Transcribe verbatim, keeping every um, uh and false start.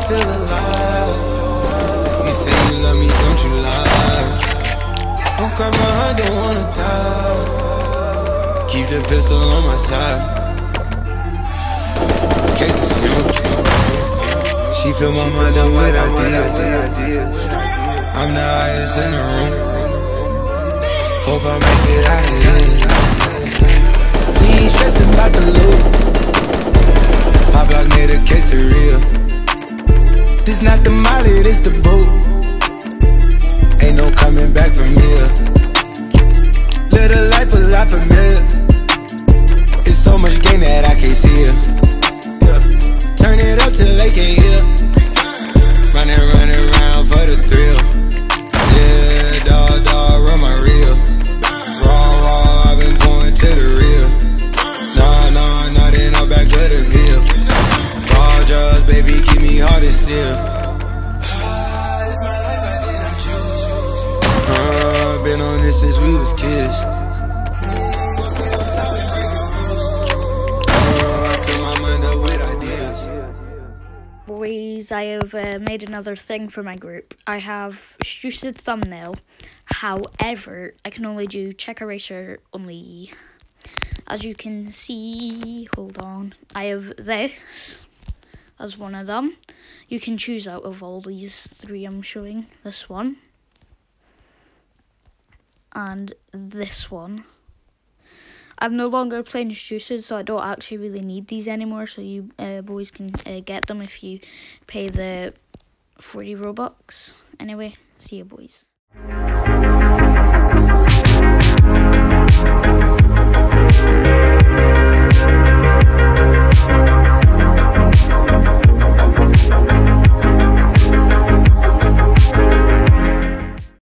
feel alive. You say you love me, don't you lie. Don't cry, my heart don't wanna die. Keep the pistol on my side. Cases fume. She fill my mind up with ideas. I'm the highest in the room. Hope I make it out of here. We ain't stressing about the loot. My block made a quesadilla. This not the molly, this the boot. Ain't no coming back from here. Live a life a lot familiar. It's so much gain that I can't see it. Yeah. Turn it up till they can't hear. Running, running around for the thrill. Yeah, dawg, dawg, run my reel. Raw, raw, I've been going to the real. Nah, nah, nah, then I'm back to the veal. Raw drugs, baby, keep me hard and still. Uh, been on this since we was kids. Boys, I have uh, made another thing for my group. I have stupid thumbnail. However, I can only do check eraser only. As you can see, hold on. I have this as one of them. You can choose out of all these three I'm showing. This one. And this one. I'm no longer playing Juiced, so I don't actually really need these anymore. So you uh, boys can uh, get them if you pay the forty Robux. Anyway, see you boys.